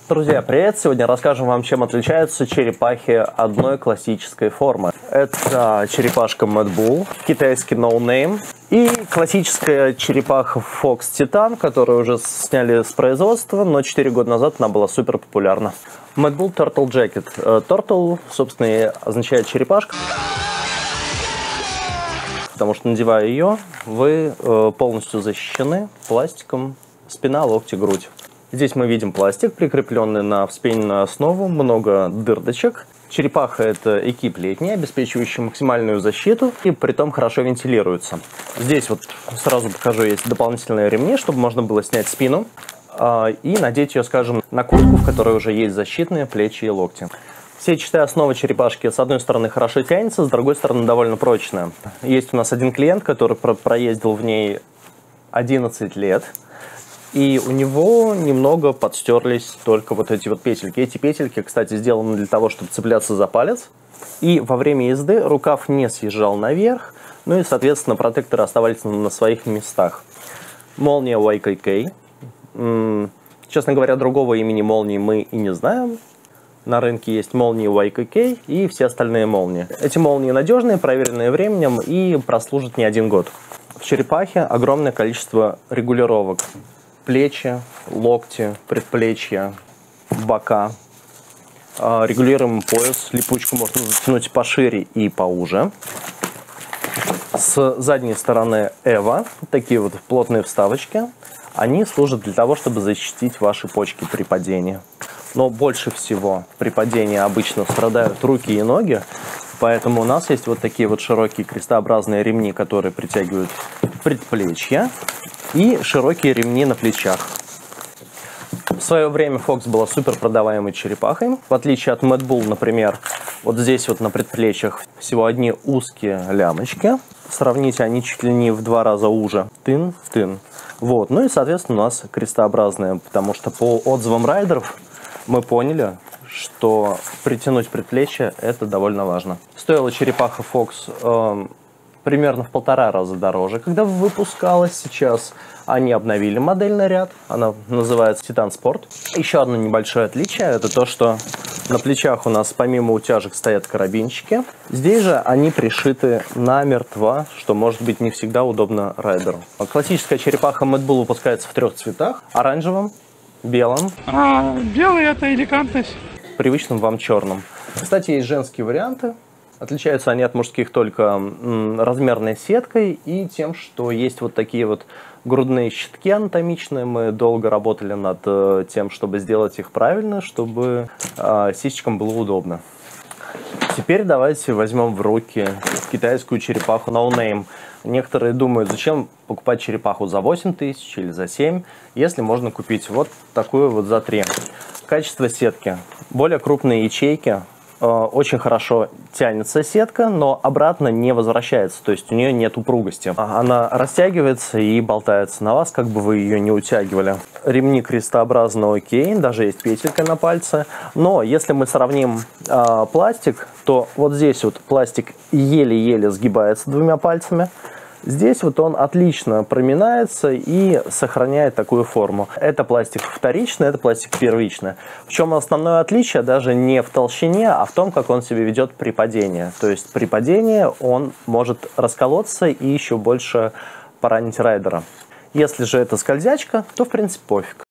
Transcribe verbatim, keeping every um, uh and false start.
Друзья, привет! Сегодня расскажем вам, чем отличаются черепахи одной классической формы. Это черепашка Mad Bull, китайский No Name и классическая черепаха Fox Titan, которую уже сняли с производства, но четыре года назад она была супер популярна. Mad Bull Turtle Jacket. Turtle, собственно, и означает черепашка, потому что, надевая ее, вы полностью защищены пластиком спина, локти, грудь. Здесь мы видим пластик, прикрепленный на вспененную основу, много дырочек. Черепаха – это экип летний, обеспечивающий максимальную защиту и притом хорошо вентилируется. Здесь вот сразу покажу, есть дополнительные ремни, чтобы можно было снять спину э, и надеть ее, скажем, на куртку, в которой уже есть защитные плечи и локти. Сетчатая основа черепашки с одной стороны хорошо тянется, с другой стороны довольно прочная. Есть у нас один клиент, который про проездил в ней одиннадцать лет. И у него немного подстерлись только вот эти вот петельки. Эти петельки, кстати, сделаны для того, чтобы цепляться за палец. И во время езды рукав не съезжал наверх, ну и, соответственно, протекторы оставались на своих местах. Молния уай кей кей. Честно говоря, другого имени молнии мы и не знаем. На рынке есть молнии уай кей кей и все остальные молнии. Эти молнии надежные, проверенные временем и прослужат не один год. В черепахе огромное количество регулировок. Плечи, локти, предплечья, бока. Регулируемый пояс, липучку можно затянуть пошире и поуже. С задней стороны Эва, такие вот плотные вставочки, они служат для того, чтобы защитить ваши почки при падении. Но больше всего при падении обычно страдают руки и ноги, поэтому у нас есть вот такие вот широкие крестообразные ремни, которые притягивают предплечья, и широкие ремни на плечах. В свое время Fox была супер продаваемой черепахой. В отличие от Mad Bull, например, вот здесь вот на предплечьях всего одни узкие лямочки. Сравните, они чуть ли не в два раза уже. Тын-тын. Вот. Ну и, соответственно, у нас крестообразные, потому что по отзывам райдеров мы поняли, что притянуть предплечье – это довольно важно. Стоила черепаха Fox э, примерно в полтора раза дороже, когда выпускалась. Сейчас они обновили модельный ряд, она называется Titan Sport. Еще одно небольшое отличие – это то, что на плечах у нас помимо утяжек стоят карабинчики. Здесь же они пришиты намертво, что может быть не всегда удобно райдеру. Классическая черепаха Mad Bull выпускается в трех цветах – оранжевом, белом. А белый — это элегантность. Привычным вам черным. Кстати, есть женские варианты. Отличаются они от мужских только размерной сеткой и тем, что есть вот такие вот грудные щитки анатомичные. Мы долго работали над тем, чтобы сделать их правильно, чтобы э, сисечкам было удобно. Теперь давайте возьмем в руки китайскую черепаху No Name. Некоторые думают, зачем покупать черепаху за восемь тысяч или за семь, если можно купить вот такую вот за три. Качество сетки. Более крупные ячейки. Очень хорошо тянется сетка, но обратно не возвращается, то есть у нее нет упругости. Она растягивается и болтается на вас, как бы вы ее не утягивали. Ремни крестообразно окей, даже есть петелька на пальце, но если мы сравним э, пластик, то вот здесь вот пластик еле-еле сгибается двумя пальцами. Здесь вот он отлично проминается и сохраняет такую форму. Это пластик вторичный, это пластик первичный. В чем основное отличие? Даже не в толщине, а в том, как он себя ведет при падении. То есть при падении он может расколоться и еще больше поранить райдера. Если же это скользячка, то в принципе пофиг.